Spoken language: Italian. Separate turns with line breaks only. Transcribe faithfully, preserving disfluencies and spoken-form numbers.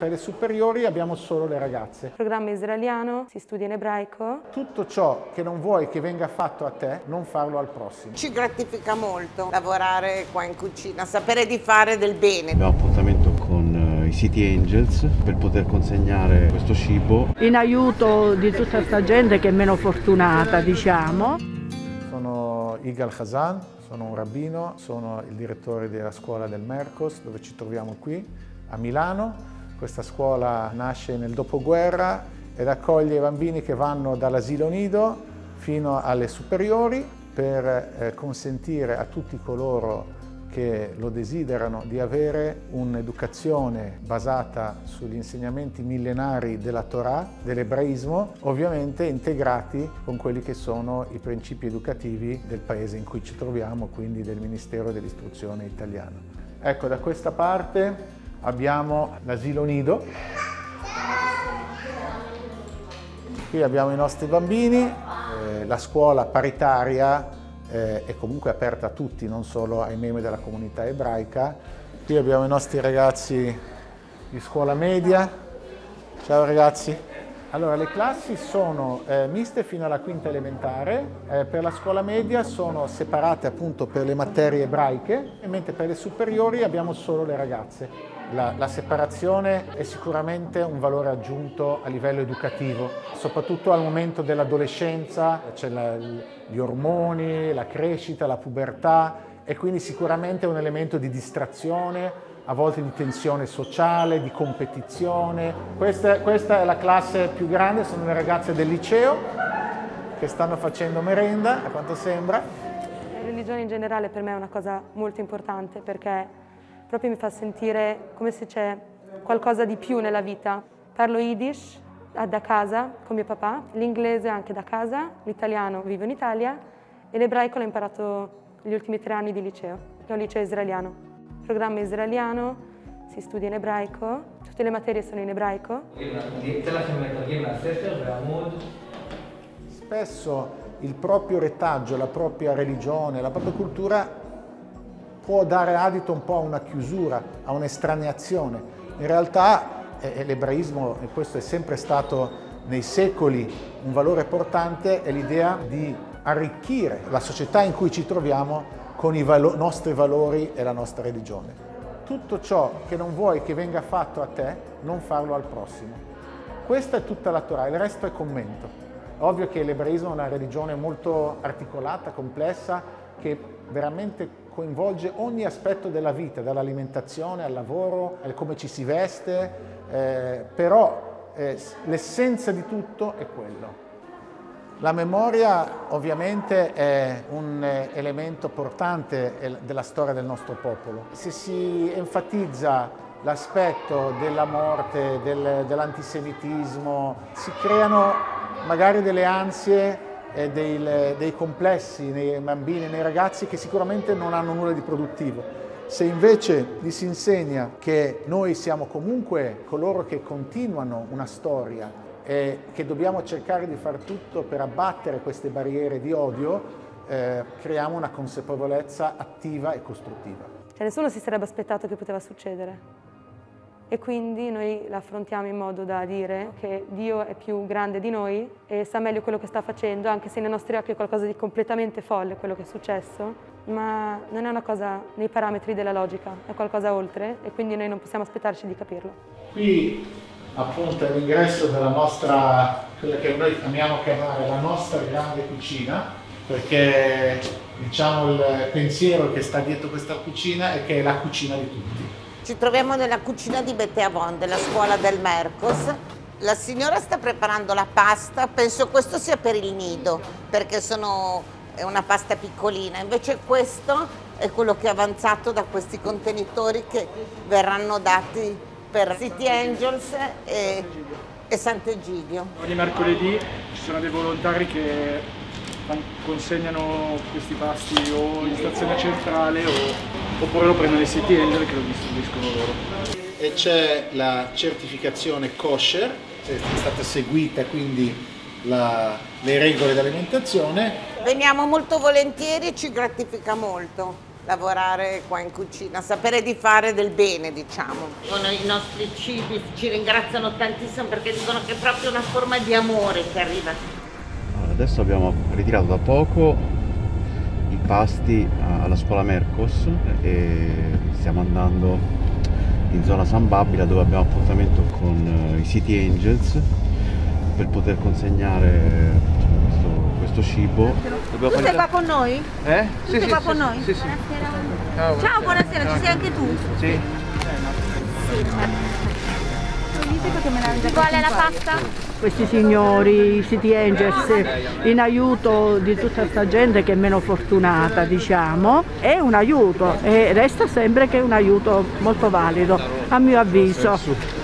Per le superiori abbiamo solo le ragazze.
Programma israeliano, si studia in ebraico.
Tutto ciò che non vuoi che venga fatto a te, non farlo al prossimo.
Ci gratifica molto lavorare qua in cucina, sapere di fare del bene.
Abbiamo appuntamento con i City Angels per poter consegnare questo cibo.
In aiuto di tutta questa gente che è meno fortunata, diciamo.
Sono Igal Hazan, sono un rabbino, sono il direttore della scuola del Merkos, dove ci troviamo qui a Milano. Questa scuola nasce nel dopoguerra ed accoglie i bambini che vanno dall'asilo nido fino alle superiori per eh, consentire a tutti coloro che lo desiderano di avere un'educazione basata sugli insegnamenti millenari della Torah, dell'ebraismo, ovviamente integrati con quelli che sono i principi educativi del paese in cui ci troviamo, quindi del Ministero dell'Istruzione italiano. Ecco, da questa parte abbiamo l'asilo nido. Qui abbiamo i nostri bambini, eh, la scuola paritaria eh, è comunque aperta a tutti, non solo ai membri della comunità ebraica. Qui abbiamo i nostri ragazzi di scuola media. Ciao ragazzi. Allora, le classi sono eh, miste fino alla quinta elementare, eh, per la scuola media sono separate appunto per le materie ebraiche, mentre per le superiori abbiamo solo le ragazze. La, la separazione è sicuramente un valore aggiunto a livello educativo, soprattutto al momento dell'adolescenza, c'è la, gli ormoni, la crescita, la pubertà e quindi sicuramente è un elemento di distrazione, a volte di tensione sociale, di competizione. Questa, questa è la classe più grande, sono le ragazze del liceo che stanno facendo merenda, a quanto sembra.
La religione in generale per me è una cosa molto importante perché proprio mi fa sentire come se c'è qualcosa di più nella vita. Parlo Yiddish da casa con mio papà, l'inglese anche da casa, l'italiano vivo in Italia e l'ebraico l'ho imparato negli ultimi tre anni di liceo, che è un liceo israeliano. Programma israeliano, si studia in ebraico, tutte le materie sono in ebraico.
Spesso il proprio retaggio, la propria religione, la propria cultura può dare adito un po' a una chiusura, a un'estraneazione. In realtà eh, l'ebraismo, e questo è sempre stato nei secoli un valore portante, è l'idea di arricchire la società in cui ci troviamo con i valo- nostri valori e la nostra religione. Tutto ciò che non vuoi che venga fatto a te, non farlo al prossimo. Questa è tutta la Torah, il resto è commento. Ovvio che l'ebraismo è una religione molto articolata, complessa, che veramente coinvolge ogni aspetto della vita, dall'alimentazione al lavoro, al come ci si veste, eh, però eh, l'essenza di tutto è quello. La memoria ovviamente è un elemento portante della storia del nostro popolo. Se si enfatizza l'aspetto della morte, del, dell'antisemitismo, si creano magari delle ansie e dei, dei complessi nei bambini e nei ragazzi che sicuramente non hanno nulla di produttivo. Se invece gli si insegna che noi siamo comunque coloro che continuano una storia e che dobbiamo cercare di far tutto per abbattere queste barriere di odio, eh, creiamo una consapevolezza attiva e costruttiva.
Cioè, nessuno si sarebbe aspettato che poteva succedere e quindi noi la affrontiamo in modo da dire che Dio è più grande di noi e sa meglio quello che sta facendo, anche se nei nostri occhi è qualcosa di completamente folle quello che è successo, ma non è una cosa nei parametri della logica, è qualcosa oltre e quindi noi non possiamo aspettarci di capirlo.
Qui appunto è l'ingresso della nostra, quella che noi amiamo chiamare la nostra grande cucina, perché diciamo il pensiero che sta dietro questa cucina è che è la cucina di tutti.
Ci troviamo nella cucina di Bete Avon, della scuola del Merkos. La signora sta preparando la pasta, penso questo sia per il nido, perché sono, è una pasta piccolina, invece questo è quello che è avanzato da questi contenitori che verranno dati per City Angels e, e Sant'Egidio.
Ogni mercoledì ci sono dei volontari che consegnano questi pasti o in stazione centrale o, oppure lo prendono i City Angel che lo distribuiscono loro.
E c'è la certificazione kosher, è stata seguita quindi la, le regole dell'alimentazione.
Veniamo molto volentieri e ci gratifica molto. lavorare qua in cucina, sapere di fare del bene, diciamo. Con i nostri cibi ci ringraziano tantissimo perché dicono che è proprio una forma di amore che arriva.
Allora, adesso abbiamo ritirato da poco i pasti alla scuola Mercos e stiamo andando in zona San Babila dove abbiamo appuntamento con i City Angels per poter consegnare questo, questo cibo.
Dobbiamo tu sei qua con noi?
Eh?
Tu
sì,
sei
sì,
qua
sì,
con noi?
Sì, sì.
Ciao, Ciao, buonasera, ci sei anche tu?
Sì.
Qual è la pasta?
Questi signori, i City Angels, in aiuto di tutta questa gente che è meno fortunata, diciamo, è un aiuto e resta sempre che è un aiuto molto valido, a mio avviso.